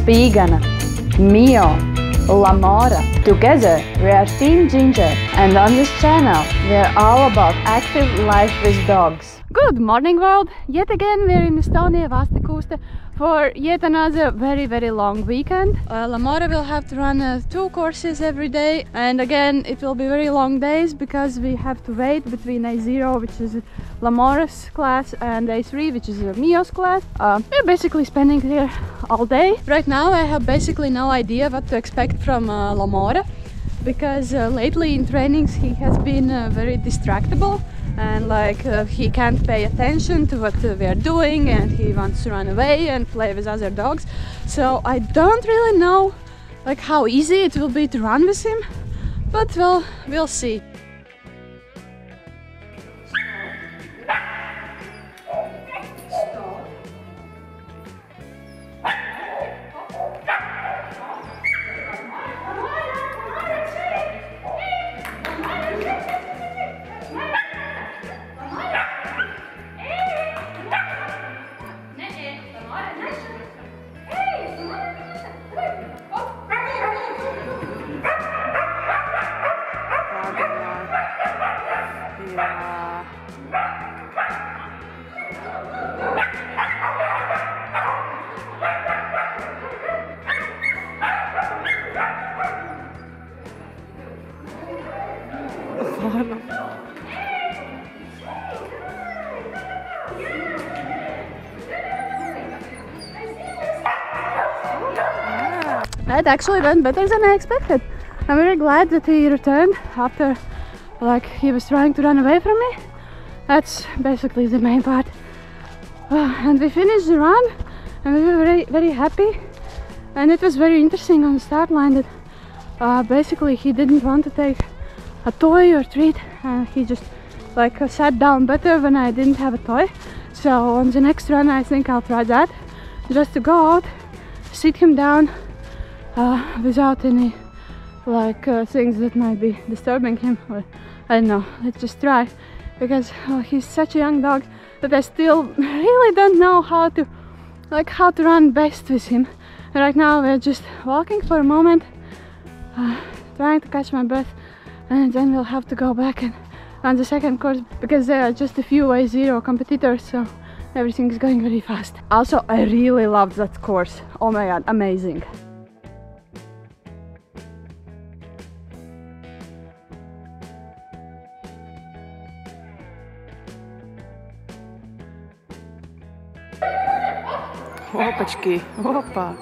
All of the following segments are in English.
Spīgana, Mio, Lamora. Together we are Team Ginger, and on this channel we are all about active life with dogs. Good morning world! Yet again we are in Estonia, Vastse-Kuuste, for yet another very long weekend. Lamora will have to run 2 courses every day, and again it will be very long days because we have to wait between A0, which is Lamora's class, and A3, which is Mio's class. We're basically spending here all day. Right now I have basically no idea what to expect from Lamora, because lately in trainings he has been very distractible, and he can't pay attention to what we are doing, and he wants to run away and play with other dogs. So I don't really know how easy it will be to run with him, but well, we'll see. That actually went better than I expected. I'm very glad that he returned after he was trying to run away from me. That's basically the main part. And we finished the run and we were very happy, and it was very interesting on the start line that basically he didn't want to take a toy or treat, and he just sat down better when I didn't have a toy. So on the next run I think I'll try that, just to go out, sit him down without any things that might be disturbing him, or I don't know. Let's just try, because he's such a young dog that I still really don't know how to run best with him. And right now we're just walking for a moment, trying to catch my breath, and then we'll have to go back and run the second course, because there are just a few A0 competitors, so everything is going very fast. Also, I really loved that course. Oh my god, amazing! Опачки, опа!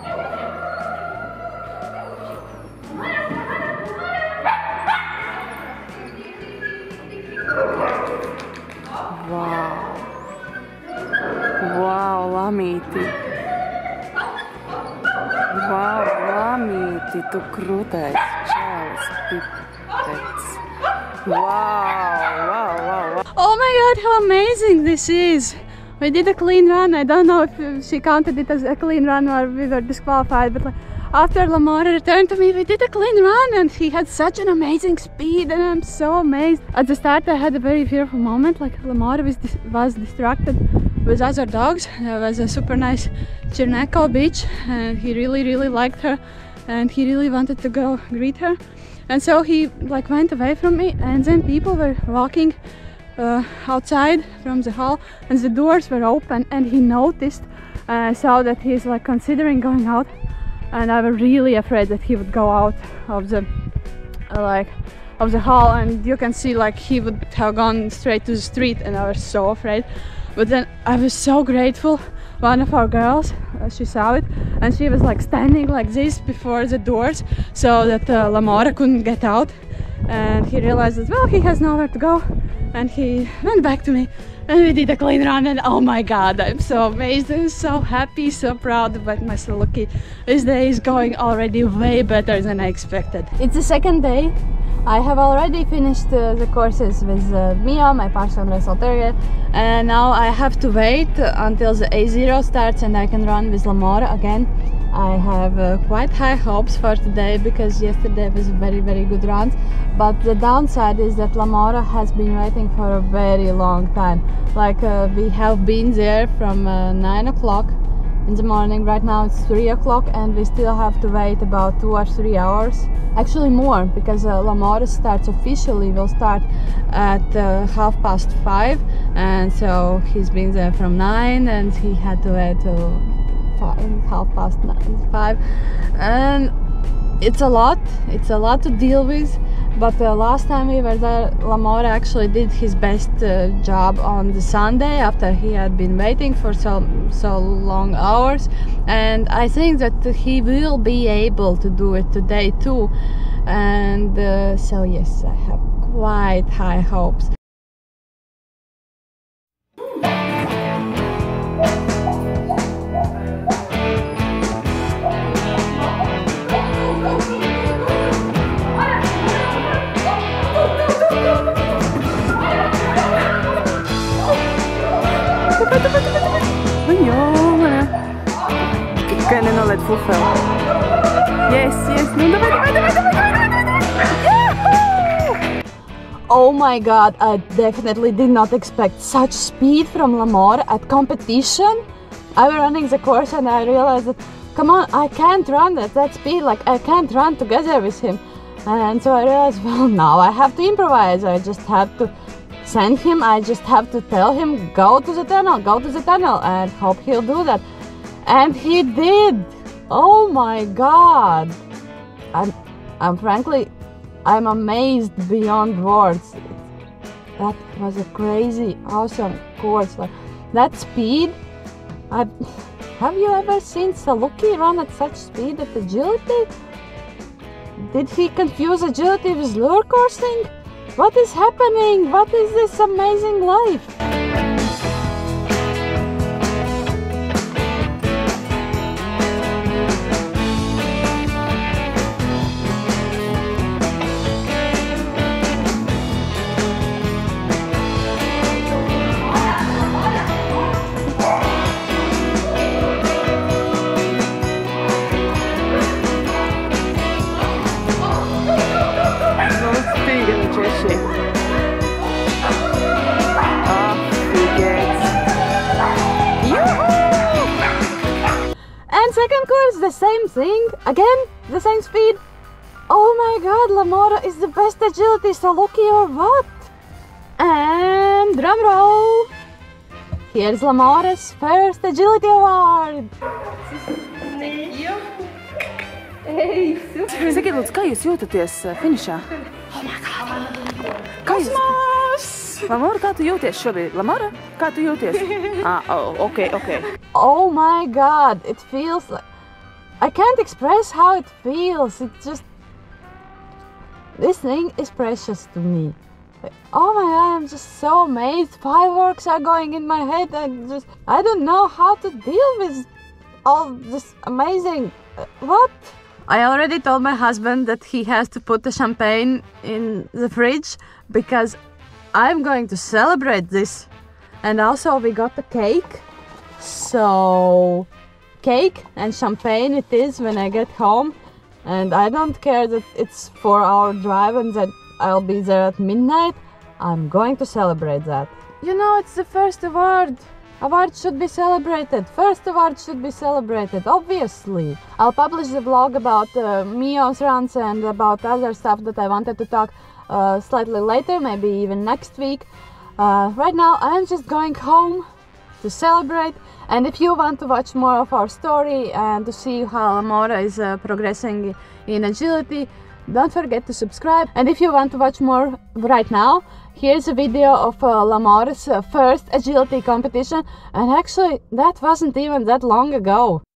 Wow! Wow, lamīti! Wow, lamīti, tu krūtais čēlis, pipets! Wow! Oh my god, how amazing this is! We did a clean run. I don't know if she counted it as a clean run or we were disqualified, but after Lamora returned to me, we did a clean run, and he had such an amazing speed, and I'm so amazed. At the start I had a very fearful moment, Lamora was distracted with other dogs. There was a super nice Jaanika beach, and he really liked her, and he really wanted to go greet her, and so he went away from me, and then people were walking outside from the hall, and the doors were open, and he noticed, saw that he's considering going out, and I was really afraid that he would go out of the hall, and you can see he would have gone straight to the street, and I was so afraid. But then I was so grateful. One of our girls, she saw it, and she was standing like this before the doors so that Lamora couldn't get out, and he realized that, well, he has nowhere to go, and he went back to me, and we did a clean run, and oh my god, I'm so amazed, I'm so happy, so proud about my SALUKI. This day is going already way better than I expected. It's the second day. I have already finished the courses with Mio, my Parson Wrestle Terrier, and now I have to wait until the A0 starts and I can run with Lamora again. I have quite high hopes for today because yesterday was a very good run, but the downside is that Lamora has been waiting for a very long time. We have been there from 9 o'clock in the morning. Right now it's 3 o'clock and we still have to wait about 2 or 3 hours. Actually more, because Lamora starts officially, will start at 5:30, and so he's been there from 9 and he had to wait till 5:30, and it's a lot to deal with. But last time we were there, Lamora actually did his best job on the Sunday after he had been waiting for so long hours, and I think that he will be able to do it today too, and so yes, I have quite high hopes. Kenen olet fufel. Yes, no Oh my god, I definitely did not expect such speed from Lamora at competition. I was running the course and I realized that, come on, I can't run at that speed, like I can't run together with him. And so I realized, well, now I have to improvise. I just have to send him, I just have to tell him, go to the tunnel, and hope he'll do that. And he did. Oh my god. I'm frankly, I'm amazed beyond words. That was a crazy, awesome course. Like, that speed. Have you ever seen SALUKI run at such speed at agility? Did he confuse agility with lure coursing? What is happening? What is this amazing life? And second course, the same thing. Again, the same speed. Oh my god, Lamora is the best agility, SALUKI or what? And drum roll. Here's Lamora's first agility award. Thank you. Hey, super. Sakiet, lūdzu, kā jūs jūtaties finišā? Oh my god. Kosmos! Lamora, kā tu jūties šobrīd? Lamora, kā tu jūties? Okay. Oh my god, it feels like... I can't express how it feels. It's just... This thing is precious to me. Oh my god, I'm just so amazed. Fireworks are going in my head and I don't know how to deal with all this amazing... What? I already told my husband that he has to put the champagne in the fridge because I'm going to celebrate this. And also we got the cake. So cake and champagne it is when I get home. And I don't care that it's 4-hour drive and that I'll be there at midnight. I'm going to celebrate that. You know, it's the first award. Awards should be celebrated. First award should be celebrated, obviously. I'll publish the vlog about Mio's runs and about other stuff that I wanted to talk slightly later, maybe even next week. Right now I'm just going home to celebrate, and if you want to watch more of our story and to see how Lamora is progressing in agility, don't forget to subscribe. And if you want to watch more right now, here's a video of Lamora's first agility competition, and actually that wasn't even that long ago.